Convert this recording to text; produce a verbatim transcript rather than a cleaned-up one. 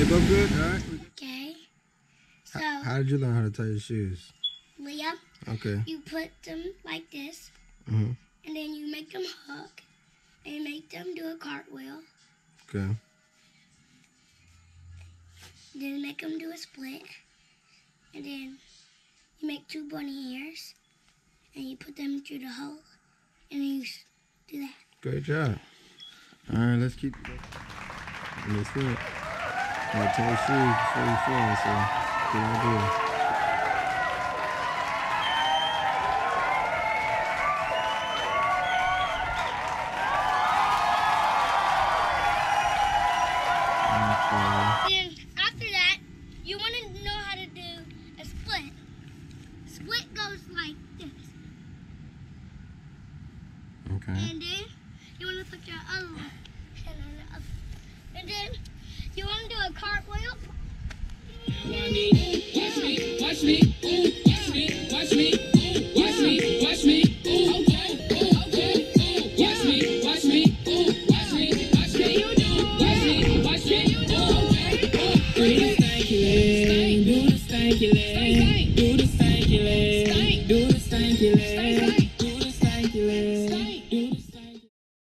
they both good? All right. Okay. So. How, how did you learn how to tie your shoes? Leah. Okay. You put them like this. Mm-hmm. And then you make them hook. And you make them do a cartwheel. Okay. Then make them do a split. And then you make two bunny ears. And you put them through the hole. And then you do that. Great job. All right, let's keep going. Let's do it. Gotta tie your shoes before you fall, so good idea. Then after that, you want to know how to do a split. Split goes like this. Okay. And then you want to put your other hand on the other. And then you want to do a cartwheel. Watch me, watch me, watch me.